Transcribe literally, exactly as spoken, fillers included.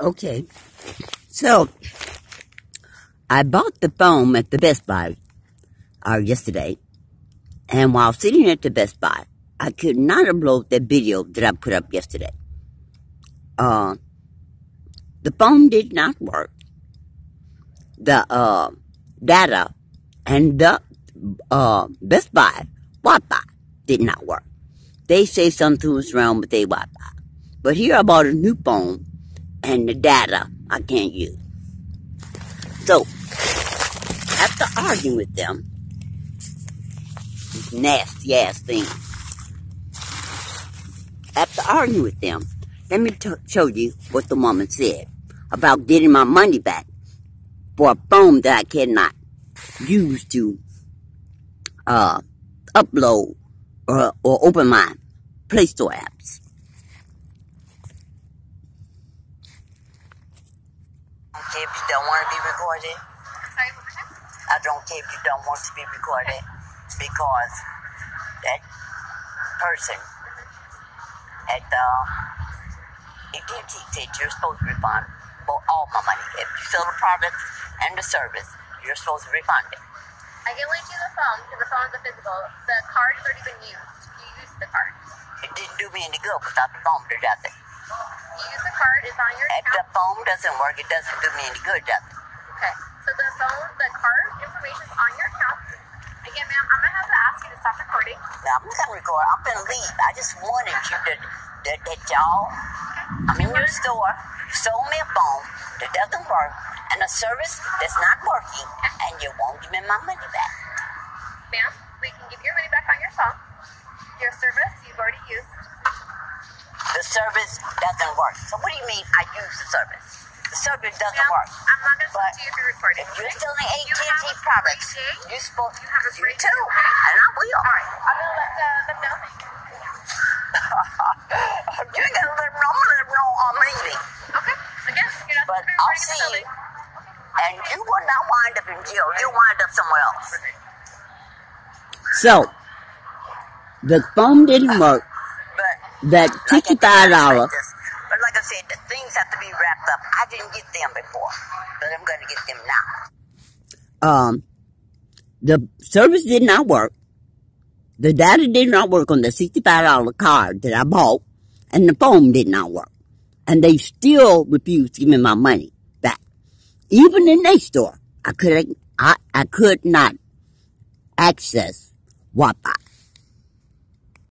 Okay, so I bought the phone at the Best Buy uh, yesterday, and while sitting at the Best Buy, I could not upload that video that I put up yesterday. Uh, the phone did not work. The uh, data and the uh, Best Buy Wi-Fi did not work. They say something was wrong with their Wi-Fi. But here I bought a new phone, and the data I can't use. So, after arguing with them, these nasty ass things, after arguing with them, let me t show you what the woman said about getting my money back for a phone that I cannot use to uh, upload or, or open my Play Store apps. I don't care if you don't want to be recorded. Sorry, what was that? I don't care if you don't want to be recorded, because that person at the A T and T said you're supposed to refund for all my money. If you sell the product and the service, you're supposed to refund it. I can link you the phone because the phone is a physical. The card has already been used. You used the card. It didn't do me any good without the phone to nothing. You use the card. It's on your If the account. phone doesn't work, it doesn't do me any good, does it? Okay. So the phone, the card information is on your account. Again, ma'am, I'm going to have to ask you to stop recording. Now, I'm not going to record. I'm going to leave. I just wanted you to, that, that y'all, I'm in your store, you sold me a phone that doesn't work, and a service that's not working, and you won't give me my money back. Ma'am, we can give your money back on your phone. Your service you've already used. The service doesn't work. So what do you mean I use the service? The service doesn't Ma'am, work. I'm not going to But talk to you if you're recording. if you're okay? selling A T You and T have a free products, day. you're supposed You have a you free too, day. and I will. All right. I'm going to let the, them know. You ain't gonna let them know. I'm gonna let them know I'm leaving. Okay. Again, you're not But supposed to be I'll recording see the you, building. and you will not wind up in jail. You'll wind up somewhere else. So, the phone didn't work. But That sixty-five dollars. But like I said, the things have to be wrapped up. I didn't get them before, but I'm gonna get them now. Um, the service did not work. The data did not work on the sixty-five dollar card that I bought, and the phone did not work. And they still refused to give me my money back. Even in their store, I could I, I could not access Wi-Fi.